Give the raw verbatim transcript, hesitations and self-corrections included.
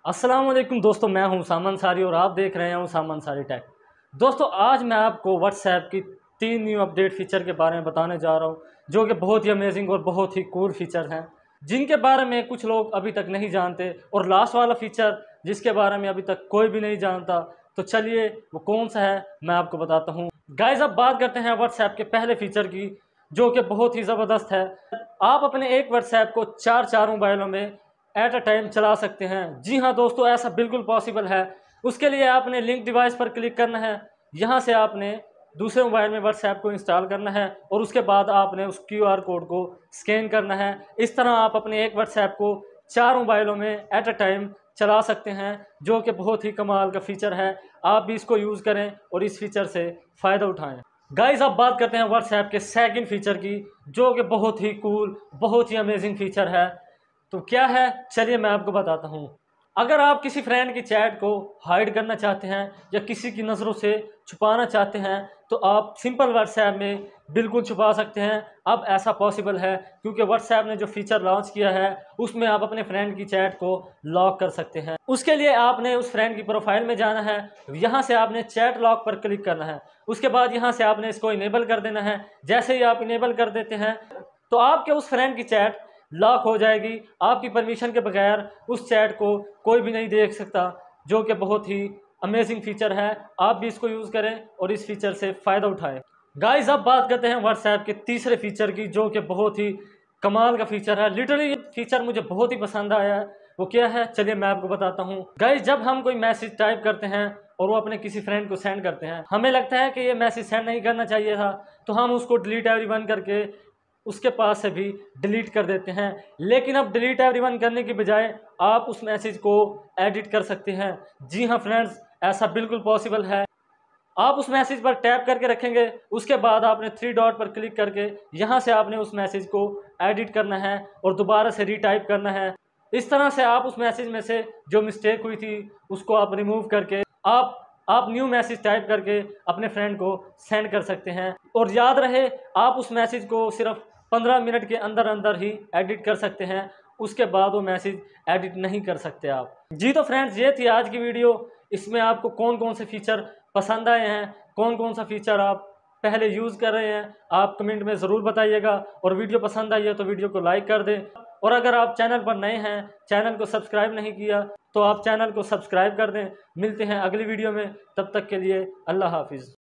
अस्सलाम वालेकुम दोस्तों, मैं हूं सामान सारी और आप देख रहे हैं सामान सारी टेक। दोस्तों आज मैं आपको व्हाट्सएप की तीन न्यू अपडेट फीचर के बारे में बताने जा रहा हूं जो कि बहुत ही अमेजिंग और बहुत ही कूल फीचर हैं, जिनके बारे में कुछ लोग अभी तक नहीं जानते। और लास्ट वाला फीचर जिसके बारे में अभी तक कोई भी नहीं जानता, तो चलिए वो कौन सा है मैं आपको बताता हूँ। गाइस अब बात करते हैं व्हाट्सएप के पहले फीचर की, जो कि बहुत ही ज़बरदस्त है। आप अपने एक व्हाट्सएप को चार चार मोबाइलों में एट अ टाइम चला सकते हैं। जी हाँ दोस्तों, ऐसा बिल्कुल पॉसिबल है। उसके लिए आपने लिंक डिवाइस पर क्लिक करना है। यहाँ से आपने दूसरे मोबाइल में व्हाट्सएप को इंस्टॉल करना है और उसके बाद आपने उस क्यू आर कोड को स्कैन करना है। इस तरह आप अपने एक व्हाट्सएप को चार मोबाइलों में एट अ टाइम चला सकते हैं, जो कि बहुत ही कमाल का फीचर है। आप भी इसको यूज़ करें और इस फीचर से फ़ायदा उठाएँ। गाइस अब बात करते हैं व्हाट्सएप के सेकंड फीचर की, जो कि बहुत ही कूल बहुत ही अमेजिंग फीचर है। तो क्या है, चलिए मैं आपको बताता हूँ। अगर आप किसी फ्रेंड की चैट को हाइड करना चाहते हैं या किसी की नज़रों से छुपाना चाहते हैं, तो आप सिंपल व्हाट्सएप में बिल्कुल छुपा सकते हैं। अब ऐसा पॉसिबल है क्योंकि व्हाट्सएप ने जो फीचर लॉन्च किया है उसमें आप अपने फ्रेंड की चैट को लॉक कर सकते हैं। उसके लिए आपने उस फ्रेंड की प्रोफाइल में जाना है, यहाँ से आपने चैट लॉक पर क्लिक करना है। उसके बाद यहाँ से आपने इसको इनेबल कर देना है। जैसे ही आप इनेबल कर देते हैं तो आपके उस फ्रेंड की चैट लॉक हो जाएगी। आपकी परमिशन के बगैर उस चैट को कोई भी नहीं देख सकता, जो कि बहुत ही अमेजिंग फीचर है। आप भी इसको यूज़ करें और इस फीचर से फ़ायदा उठाएं। गाइस अब बात करते हैं व्हाट्सएप के तीसरे फीचर की, जो कि बहुत ही कमाल का फीचर है। लिटरली ये फीचर मुझे बहुत ही पसंद आया है। वो क्या है, चलिए मैं आपको बताता हूँ। गाइस जब हम कोई मैसेज टाइप करते हैं और वो अपने किसी फ्रेंड को सेंड करते हैं, हमें लगता है कि ये मैसेज सेंड नहीं करना चाहिए था, तो हम उसको डिलीट एवरीवन करके उसके पास से भी डिलीट कर देते हैं। लेकिन अब डिलीट एवरीवन करने की बजाय आप उस मैसेज को एडिट कर सकते हैं। जी हाँ फ्रेंड्स, ऐसा बिल्कुल पॉसिबल है। आप उस मैसेज पर टैप करके रखेंगे, उसके बाद आपने थ्री डॉट पर क्लिक करके यहाँ से आपने उस मैसेज को एडिट करना है और दोबारा से रीटाइप करना है। इस तरह से आप उस मैसेज में से जो मिस्टेक हुई थी उसको आप रिमूव करके आप आप न्यू मैसेज टाइप करके अपने फ्रेंड को सेंड कर सकते हैं। और याद रहे, आप उस मैसेज को सिर्फ पंद्रह मिनट के अंदर अंदर ही एडिट कर सकते हैं। उसके बाद वो मैसेज एडिट नहीं कर सकते आप। जी तो फ्रेंड्स, ये थी आज की वीडियो। इसमें आपको कौन कौन से फीचर पसंद आए हैं, कौन कौन सा फीचर आप पहले यूज़ कर रहे हैं, आप कमेंट में ज़रूर बताइएगा। और वीडियो पसंद आई है तो वीडियो को लाइक कर दें। और अगर आप चैनल पर नए हैं, चैनल को सब्सक्राइब नहीं किया, तो आप चैनल को सब्सक्राइब कर दें। मिलते हैं अगली वीडियो में, तब तक के लिए अल्लाह हाफिज़।